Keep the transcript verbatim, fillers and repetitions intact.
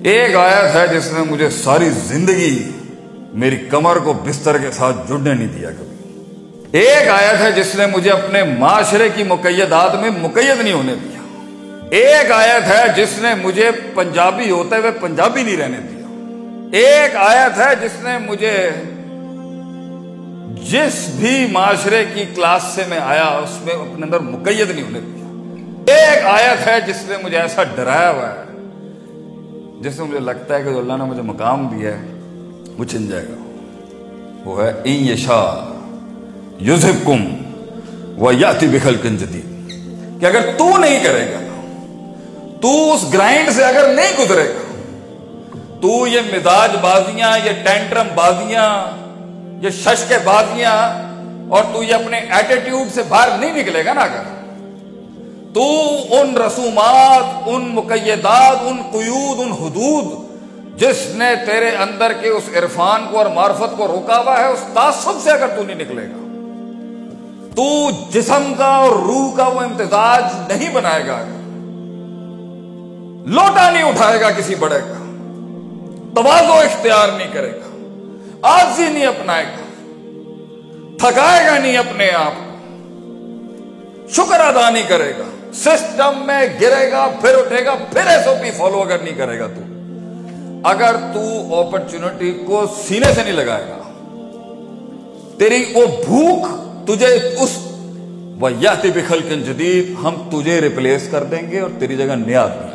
एक आयत है जिसने मुझे सारी जिंदगी मेरी कमर को बिस्तर के साथ जुड़ने नहीं दिया कभी। एक आयत है जिसने मुझे अपने माशरे की मुकय्यदात में मुकय्यद नहीं होने दिया। एक आयत है जिसने मुझे पंजाबी होते हुए पंजाबी नहीं रहने दिया। एक आयत है जिसने मुझे जिस भी माशरे की क्लास से मैं आया उसमें अपने अंदर मुकय्यद नहीं होने दिया। एक आयत है जिसने मुझे ऐसा डराया हुआ है जिससे मुझे लगता है कि जो अल्लाह ने मुझे मकाम दिया है वो छिन जाएगा। वो है इन यशा युज़हिबकुम व याति बिखल्किन जदीद, कि अगर तू नहीं करेगा, तू उस ग्राइंड से अगर नहीं गुजरेगा, तू ये मिजाज बाजियां, ये टेंट्रम बाजियां, ये शश के बाजियां और तू ये अपने एटीट्यूड से बाहर नहीं निकलेगा ना, अगर तू उन रसूमात, उन मुकय्यदात, उन कुयूद, उन हुदूद जिसने तेरे अंदर के उस इरफान को और मार्फत को रोका हुआ है, उस तासुब से अगर तू नहीं निकलेगा, तू जिस्म का और रूह का वो इम्तिजाज नहीं बनाएगा, लोटा नहीं उठाएगा किसी बड़े का, तवाज़ो इख्तियार नहीं करेगा, आजी नहीं अपनाएगा, थकाएगा नहीं अपने आप को, शुक्र अदा नहीं करेगा, सिस्टम में गिरेगा फिर उठेगा, फिर एसओपी फॉलो अगर नहीं करेगा, तू अगर तू अपॉर्चुनिटी को सीने से नहीं लगाएगा, तेरी वो भूख तुझे उस वयाति बिखल्किन जदीद, हम तुझे रिप्लेस कर देंगे और तेरी जगह नया आदमी